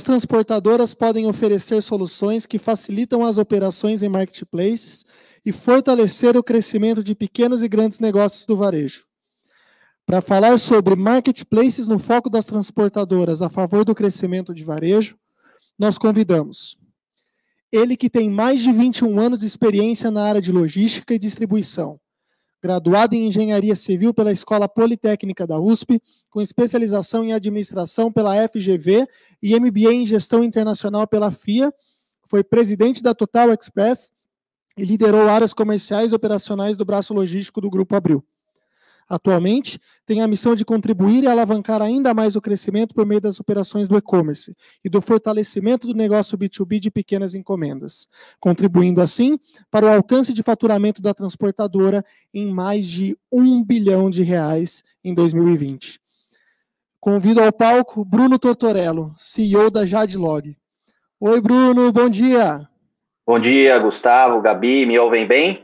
transportadoras podem oferecer soluções que facilitam as operações em marketplaces e fortalecer o crescimento de pequenos e grandes negócios do varejo. Para falar sobre marketplaces no foco das transportadoras a favor do crescimento de varejo, nós convidamos ele que tem mais de 21 anos de experiência na área de logística e distribuição, graduado em Engenharia Civil pela Escola Politécnica da USP, com especialização em Administração pela FGV e MBA em Gestão Internacional pela FIA, foi presidente da Total Express e liderou áreas comerciais e operacionais do braço logístico do Grupo Abril. Atualmente, tem a missão de contribuir e alavancar ainda mais o crescimento por meio das operações do e-commerce e do fortalecimento do negócio B2B de pequenas encomendas, contribuindo assim para o alcance de faturamento da transportadora em mais de R$ 1 bilhão em 2020. Convido ao palco Bruno Tortorello, CEO da Jadlog. Oi, Bruno, bom dia. Bom dia, Gustavo, Gabi, me ouvem bem?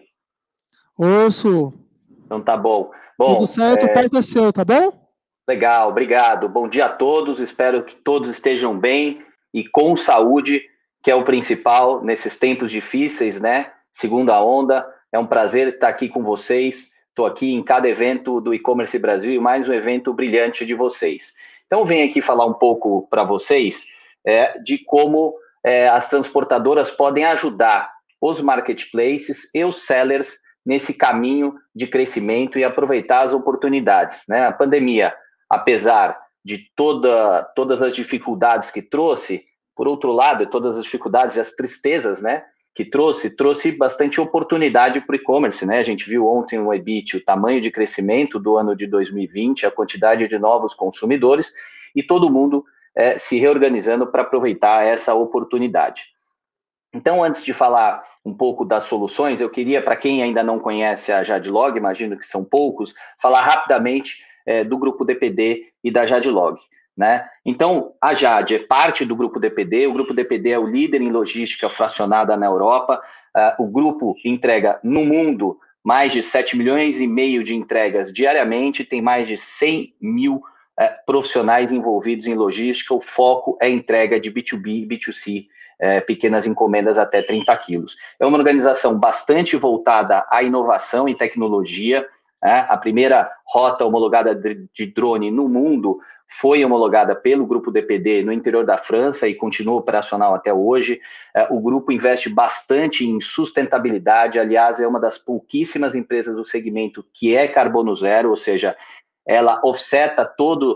Ouço. Então tá bom. Tudo certo, o palco é seu, tá bom? Legal, obrigado. Bom dia a todos, espero que todos estejam bem e com saúde, que é o principal nesses tempos difíceis, né? Segunda onda, é um prazer estar aqui com vocês. Estou aqui em cada evento do E-Commerce Brasil e mais um evento brilhante de vocês. Então, venho aqui falar um pouco para vocês de como as transportadoras podem ajudar os marketplaces e os sellers nesse caminho de crescimento e aproveitar as oportunidades, né? A pandemia, apesar de todas as dificuldades que trouxe, por outro lado, todas as dificuldades e as tristezas, né, que trouxe bastante oportunidade para o e-commerce, né? A gente viu ontem no EBIT o tamanho de crescimento do ano de 2020, a quantidade de novos consumidores e todo mundo se reorganizando para aproveitar essa oportunidade. Então, antes de falar um pouco das soluções, eu queria, para quem ainda não conhece a Jadlog, imagino que são poucos, falar rapidamente do Grupo DPD e da Jadlog, né? Então, a Jad é parte do Grupo DPD, o Grupo DPD é o líder em logística fracionada na Europa, o grupo entrega no mundo mais de 7 milhões e meio de entregas diariamente, tem mais de 100 mil profissionais envolvidos em logística, o foco é entrega de B2B e B2C, pequenas encomendas até 30 quilos. É uma organização bastante voltada à inovação e tecnologia. A primeira rota homologada de drone no mundo foi homologada pelo Grupo DPD no interior da França e continua operacional até hoje. O grupo investe bastante em sustentabilidade, aliás, é uma das pouquíssimas empresas do segmento que é carbono zero, ou seja, ela offseta todo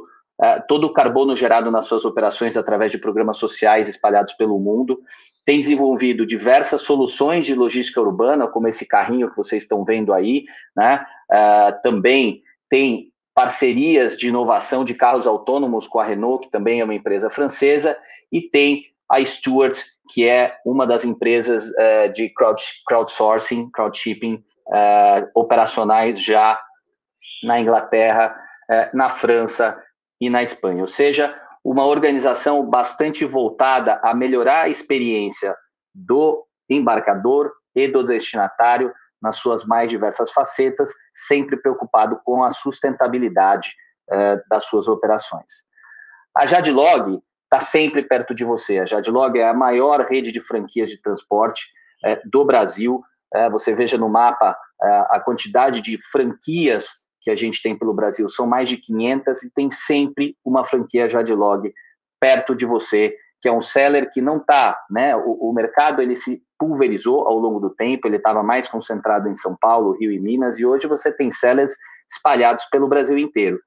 o carbono gerado nas suas operações através de programas sociais espalhados pelo mundo, tem desenvolvido diversas soluções de logística urbana, como esse carrinho que vocês estão vendo aí, né? Também tem parcerias de inovação de carros autônomos com a Renault, que também é uma empresa francesa, e tem a Stuart, que é uma das empresas de crowdsourcing, crowdshipping, operacionais já na Inglaterra, na França e na Espanha, ou seja, uma organização bastante voltada a melhorar a experiência do embarcador e do destinatário nas suas mais diversas facetas, sempre preocupado com a sustentabilidade das suas operações. A Jadlog está sempre perto de você. A Jadlog é a maior rede de franquias de transporte do Brasil. Você veja no mapa a quantidade de franquias que a gente tem pelo Brasil, são mais de 500 e tem sempre uma franquia Jadlog perto de você, que é um seller que não está, né? O mercado ele se pulverizou ao longo do tempo, ele estava mais concentrado em São Paulo, Rio e Minas, e hoje você tem sellers espalhados pelo Brasil inteiro.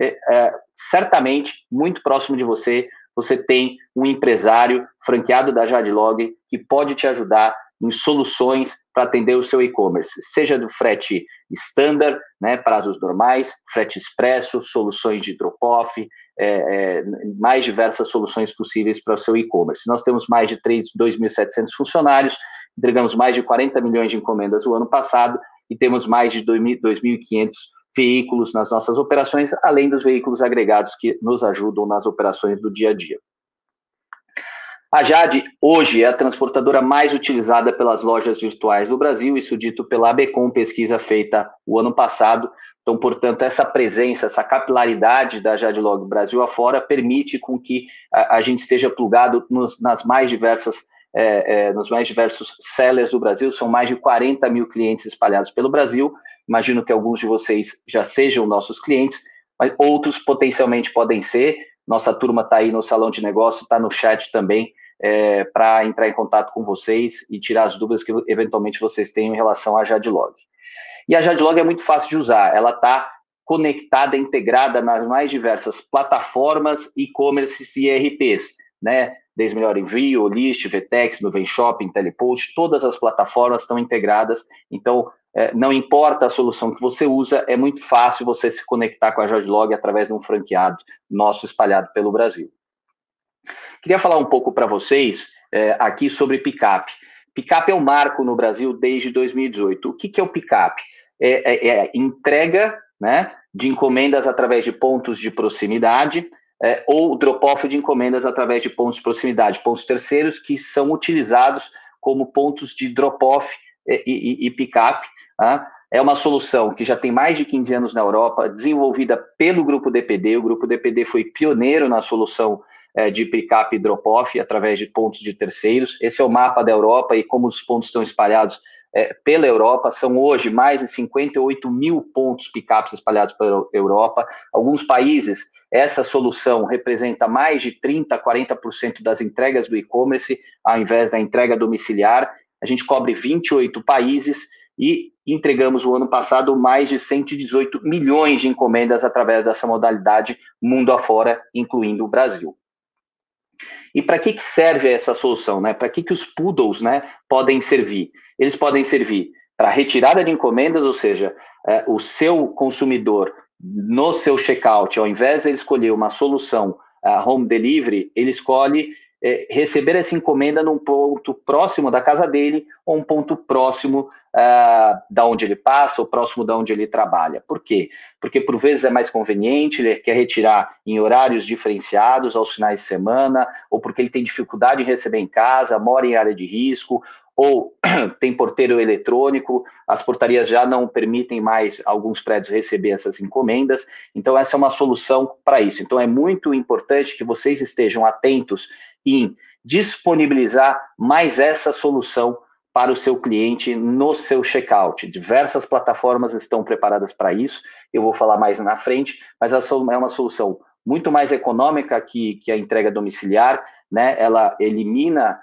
Certamente, muito próximo de você, você tem um empresário franqueado da Jadlog que pode te ajudar em soluções para atender o seu e-commerce, seja do frete standard, né, prazos normais, frete expresso, soluções de drop-off, mais diversas soluções possíveis para o seu e-commerce. Nós temos mais de 2.700 funcionários, entregamos mais de 40 milhões de encomendas o ano passado e temos mais de 2.500 veículos nas nossas operações, além dos veículos agregados que nos ajudam nas operações do dia a dia. A Jad, hoje, é a transportadora mais utilizada pelas lojas virtuais do Brasil, isso dito pela ABECOM, pesquisa feita o ano passado. Então, portanto, essa presença, essa capilaridade da Jadlog Brasil afora permite com que a gente esteja plugado nos mais diversos sellers do Brasil. São mais de 40 mil clientes espalhados pelo Brasil. Imagino que alguns de vocês já sejam nossos clientes, mas outros potencialmente podem ser. Nossa turma está aí no Salão de Negócio, está no chat também, para entrar em contato com vocês e tirar as dúvidas que eventualmente vocês tenham em relação à Jadlog. E a Jadlog é muito fácil de usar, ela está conectada, integrada nas mais diversas plataformas, e-commerce e ERPs, né? Desde Melhor Envio, List, Vtex, Nuvem Shopping, Telepost, todas as plataformas estão integradas, então não importa a solução que você usa, é muito fácil você se conectar com a Jadlog através de um franqueado nosso espalhado pelo Brasil. Queria falar um pouco para vocês aqui sobre picape. Picape é um marco no Brasil desde 2018. O que é o picape? É entrega, né, de encomendas através de pontos de proximidade, ou drop-off de encomendas através de pontos de proximidade, pontos terceiros que são utilizados como pontos de drop-off e picape. Tá? É uma solução que já tem mais de 15 anos na Europa, desenvolvida pelo Grupo DPD. O Grupo DPD foi pioneiro na solução de picape e drop-off através de pontos de terceiros. Esse é o mapa da Europa, e como os pontos estão espalhados pela Europa, são hoje mais de 58 mil pontos picapes espalhados pela Europa. Alguns países, essa solução representa mais de 30%, 40% das entregas do e-commerce, ao invés da entrega domiciliar. A gente cobre 28 países e entregamos o ano passado mais de 118 milhões de encomendas através dessa modalidade mundo afora, incluindo o Brasil. E para que serve essa solução, né? Para que os poodles, né, podem servir? Eles podem servir para retirada de encomendas, ou seja, o seu consumidor, no seu checkout, ao invés de ele escolher uma solução home delivery, ele escolhe receber essa encomenda num ponto próximo da casa dele, ou um ponto próximo da onde ele passa, ou próximo da onde ele trabalha. Por quê? Porque por vezes é mais conveniente, ele quer retirar em horários diferenciados, aos finais de semana, ou porque ele tem dificuldade em receber em casa, mora em área de risco, ou tem porteiro eletrônico, as portarias já não permitem mais alguns prédios receber essas encomendas. Então essa é uma solução para isso. Então é muito importante que vocês estejam atentos em disponibilizar mais essa solução para o seu cliente no seu checkout. Diversas plataformas estão preparadas para isso, eu vou falar mais na frente, mas essa é uma solução muito mais econômica que a entrega domiciliar, né? Ela elimina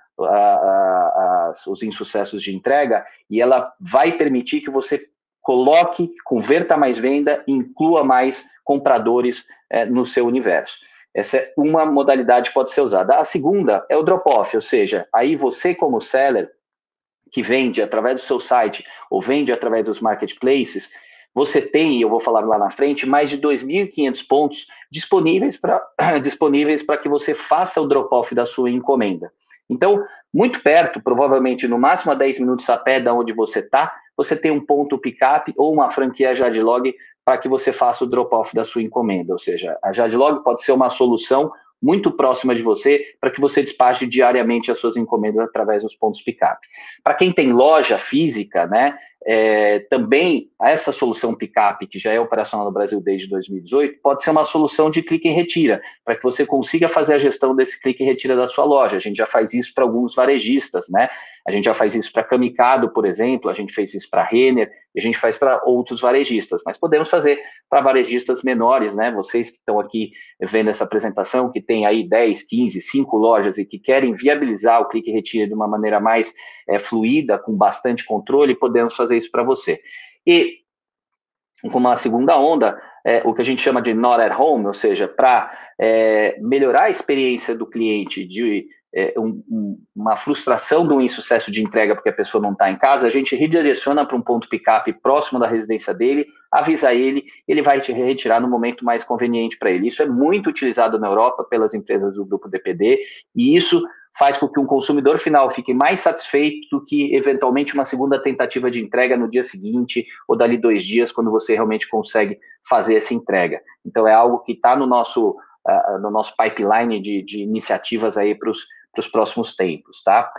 os insucessos de entrega e ela vai permitir que você coloque, converta mais venda, inclua mais compradores no seu universo. Essa é uma modalidade que pode ser usada. A segunda é o drop-off, ou seja, aí você como seller, que vende através do seu site ou vende através dos marketplaces, você tem, e eu vou falar lá na frente, mais de 2.500 pontos disponíveis para que você faça o drop-off da sua encomenda. Então, muito perto, provavelmente no máximo a 10 minutos a pé de onde você está, você tem um ponto picape ou uma franquia Jadlog para que você faça o drop-off da sua encomenda. Ou seja, a Jadlog pode ser uma solução muito próxima de você para que você despache diariamente as suas encomendas através dos pontos picape. Para quem tem loja física, né, também essa solução picape, que já é operacional no Brasil desde 2018, pode ser uma solução de clique e retira, para que você consiga fazer a gestão desse clique e retira da sua loja. A gente já faz isso para alguns varejistas, né? A gente já faz isso para Camicado, por exemplo, a gente fez isso para Renner, e a gente faz para outros varejistas, mas podemos fazer para varejistas menores, né? Vocês que estão aqui vendo essa apresentação, que tem aí 10, 15, 5 lojas e que querem viabilizar o clique e retira de uma maneira mais fluida, com bastante controle, podemos fazer isso para você. E como a segunda onda, o que a gente chama de not at home, ou seja, para melhorar a experiência do cliente de uma frustração de um insucesso de entrega porque a pessoa não está em casa, a gente redireciona para um ponto picape próximo da residência dele, avisa ele vai te retirar no momento mais conveniente para ele. Isso é muito utilizado na Europa pelas empresas do Grupo DPD, e isso faz com que um consumidor final fique mais satisfeito do que, eventualmente, uma segunda tentativa de entrega no dia seguinte ou dali 2 dias, quando você realmente consegue fazer essa entrega. Então, é algo que está no nosso pipeline de iniciativas aí para os próximos tempos, tá?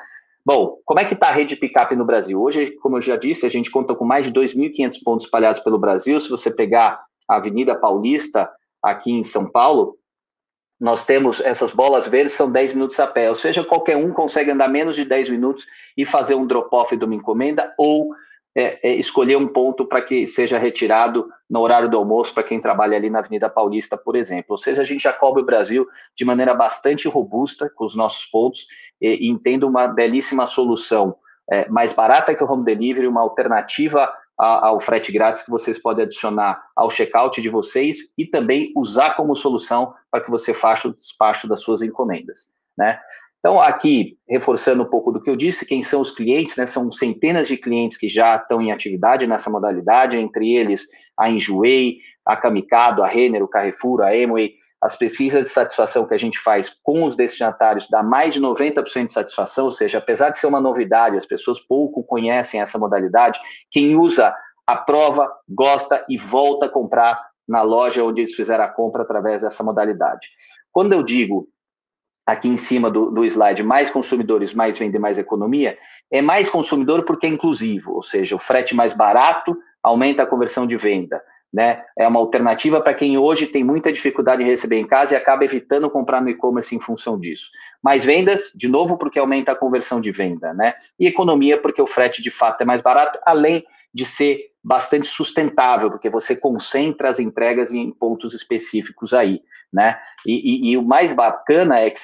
Bom, como é que está a rede picape no Brasil? Hoje, como eu já disse, a gente conta com mais de 2.500 pontos espalhados pelo Brasil. Se você pegar a Avenida Paulista, aqui em São Paulo, nós temos essas bolas verdes, são 10 minutos a pé, ou seja, qualquer um consegue andar menos de 10 minutos e fazer um drop-off de uma encomenda ou escolher um ponto para que seja retirado no horário do almoço para quem trabalha ali na Avenida Paulista, por exemplo. Ou seja, a gente já cobre o Brasil de maneira bastante robusta com os nossos pontos e entendo uma belíssima solução mais barata que o home delivery, uma alternativa ao frete grátis que vocês podem adicionar ao checkout de vocês e também usar como solução para que você faça o despacho das suas encomendas, né? Então, aqui, reforçando um pouco do que eu disse, quem são os clientes, né? São centenas de clientes que já estão em atividade nessa modalidade, entre eles a Enjoei, a Camicado, a Renner, o Carrefour, a Amway. As pesquisas de satisfação que a gente faz com os destinatários dá mais de 90% de satisfação, ou seja, apesar de ser uma novidade, as pessoas pouco conhecem essa modalidade, quem usa aprova, gosta e volta a comprar na loja onde eles fizeram a compra através dessa modalidade. Quando eu digo, aqui em cima do slide, mais consumidores, mais vende, mais economia, é mais consumidor porque é inclusivo, ou seja, o frete mais barato aumenta a conversão de venda, né? É uma alternativa para quem hoje tem muita dificuldade em receber em casa e acaba evitando comprar no e-commerce em função disso. Mais vendas, de novo, porque aumenta a conversão de venda, né? E economia, porque o frete de fato é mais barato, além de ser bastante sustentável, porque você concentra as entregas em pontos específicos aí, né? E o mais bacana é que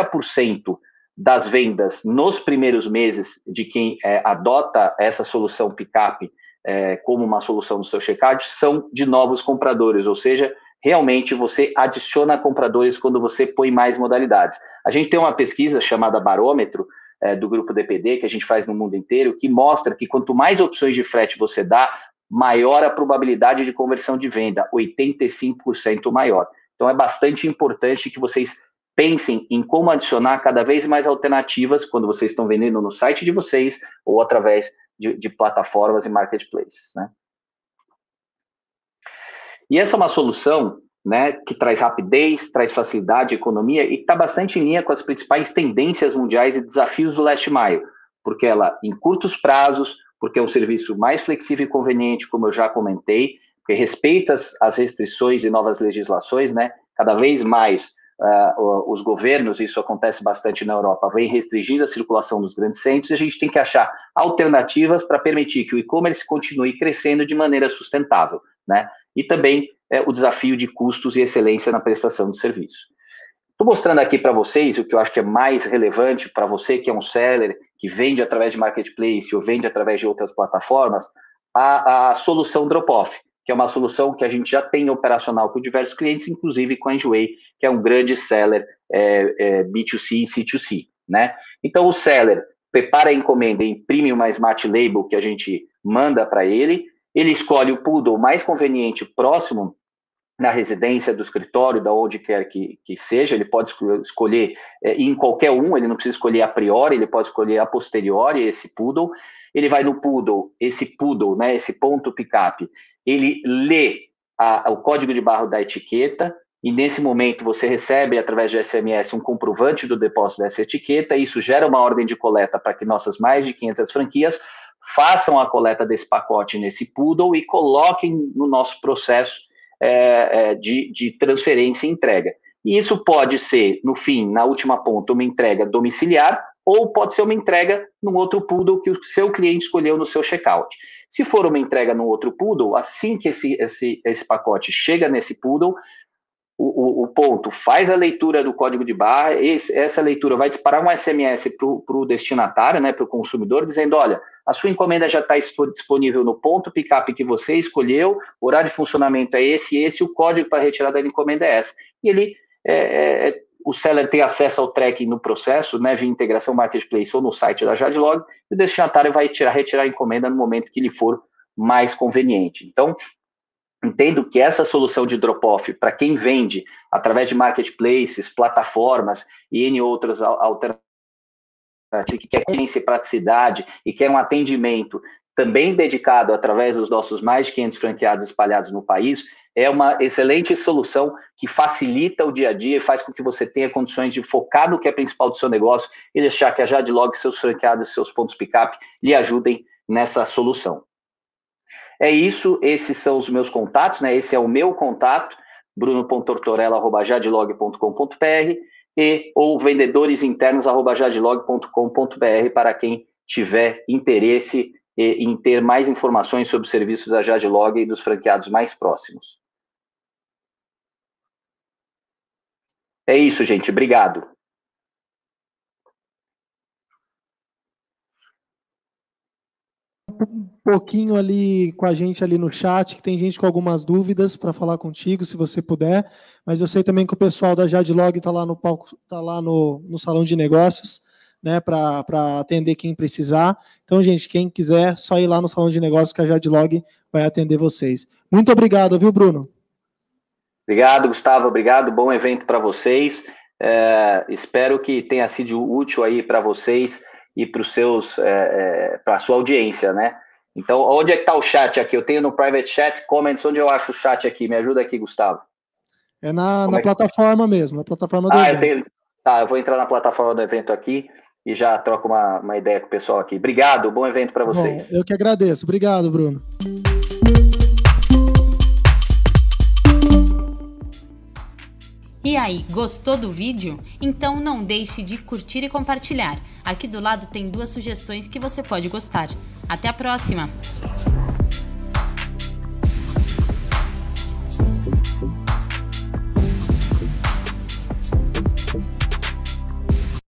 70% das vendas nos primeiros meses de quem adota essa solução picape como uma solução no seu checkout são de novos compradores, ou seja, realmente você adiciona compradores quando você põe mais modalidades. A gente tem uma pesquisa chamada Barômetro, do grupo DPD, que a gente faz no mundo inteiro, que mostra que quanto mais opções de frete você dá, maior a probabilidade de conversão de venda, 85% maior. Então, é bastante importante que vocês pensem em como adicionar cada vez mais alternativas quando vocês estão vendendo no site de vocês ou através de plataformas e marketplaces, né? E essa é uma solução, né, que traz rapidez, traz facilidade, economia e está bastante em linha com as principais tendências mundiais e desafios do last mile, porque ela, em curtos prazos, porque é um serviço mais flexível e conveniente, como eu já comentei, porque respeita as restrições e novas legislações, né? Cada vez mais os governos, isso acontece bastante na Europa, vêm restringindo a circulação dos grandes centros e a gente tem que achar alternativas para permitir que o e-commerce continue crescendo de maneira sustentável, né? E também o desafio de custos e excelência na prestação de serviço. Estou mostrando aqui para vocês o que eu acho que é mais relevante para você que é um seller, que vende através de marketplace ou vende através de outras plataformas, a solução drop-off, que é uma solução que a gente já tem operacional com diversos clientes, inclusive com a Enjoei, que é um grande seller B2C e C2C, né? Então, o seller prepara a encomenda, imprime uma Smart Label que a gente manda para ele, ele escolhe o poodle mais conveniente próximo na residência do escritório, da onde quer que seja, ele pode escolher em qualquer um, ele não precisa escolher a priori, ele pode escolher a posteriori esse poodle, ele vai no poodle, né, esse ponto picape, ele lê o código de barra da etiqueta, e nesse momento você recebe, através de SMS, um comprovante do depósito dessa etiqueta, e isso gera uma ordem de coleta para que nossas mais de 500 franquias façam a coleta desse pacote nesse poodle e coloquem no nosso processo de transferência e entrega. E isso pode ser, no fim, na última ponta, uma entrega domiciliar, ou pode ser uma entrega num outro poodle que o seu cliente escolheu no seu checkout. Se for uma entrega num outro poodle, assim que esse pacote chega nesse poodle, o ponto faz a leitura do código de barra, essa leitura vai disparar um SMS para o destinatário, né, para o consumidor, dizendo, olha, a sua encomenda já está disponível no ponto picape que você escolheu, o horário de funcionamento é esse, o código para retirada da encomenda é esse. E ele, o seller tem acesso ao tracking no processo, né, via integração marketplace ou no site da Jadlog, e o destinatário vai retirar a encomenda no momento que lhe for mais conveniente. Então, entendo que essa solução de drop-off, para quem vende através de marketplaces, plataformas e N outras alternativas, que quer conveniência e praticidade e quer um atendimento também dedicado através dos nossos mais de 500 franqueados espalhados no país, é uma excelente solução que facilita o dia a dia e faz com que você tenha condições de focar no que é principal do seu negócio e deixar que a Jadlog, seus franqueados, seus pontos pick-up lhe ajudem nessa solução. É isso, esses são os meus contatos, né? Esse é o meu contato, bruno.tortorella@jadlog.com.br ou vendedoresinternos@jadlog.com.br para quem tiver interesse em ter mais informações sobre os serviços da Jadlog e dos franqueados mais próximos. É isso, gente. Obrigado. Um pouquinho ali com a gente ali no chat, que tem gente com algumas dúvidas para falar contigo, se você puder, mas eu sei também que o pessoal da Jadlog está lá no palco, está lá no salão de negócios, né, para atender quem precisar. Então, gente, quem quiser, só ir lá no salão de negócios que a Jadlog vai atender vocês. Muito obrigado, viu, Bruno? Obrigado, Gustavo. Obrigado. Bom evento para vocês. Espero que tenha sido útil aí para vocês e para a sua audiência, né? Então, onde é que está o chat aqui? Eu tenho no private chat, comments, onde eu acho o chat aqui? Me ajuda aqui, Gustavo. É na plataforma mesmo, na plataforma do evento. Eu vou entrar na plataforma do evento aqui e já troco uma ideia com o pessoal aqui. Obrigado, bom evento para vocês. Bom, eu que agradeço. Obrigado, Bruno. E aí, gostou do vídeo? Então não deixe de curtir e compartilhar. Aqui do lado tem 2 sugestões que você pode gostar. Até a próxima!